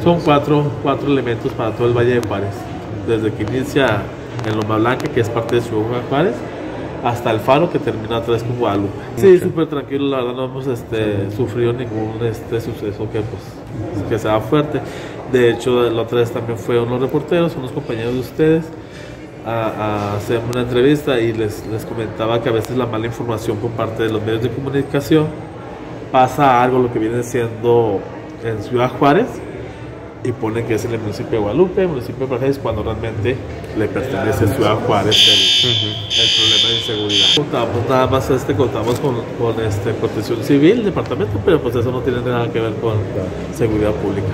Son cuatro elementos para todo el Valle de Juárez, desde que inicia en Loma Blanca, que es parte de Ciudad Juárez, hasta el Faro, que termina otra vez con Guadalupe. Sí, súper tranquilo, la verdad no hemos sufrido ningún suceso que sea fuerte. De hecho, la otra vez también fue unos reporteros, unos compañeros de ustedes, a hacer una entrevista y les comentaba que a veces la mala información por parte de los medios de comunicación pasa algo lo que viene siendo en Ciudad Juárez y ponen que es el municipio de Guadalupe, el municipio de Paredes, cuando realmente le pertenece a Ciudad Juárez el problema de inseguridad. Contamos nada más contamos con Protección Civil, departamento, pero pues eso no tiene nada que ver con seguridad pública.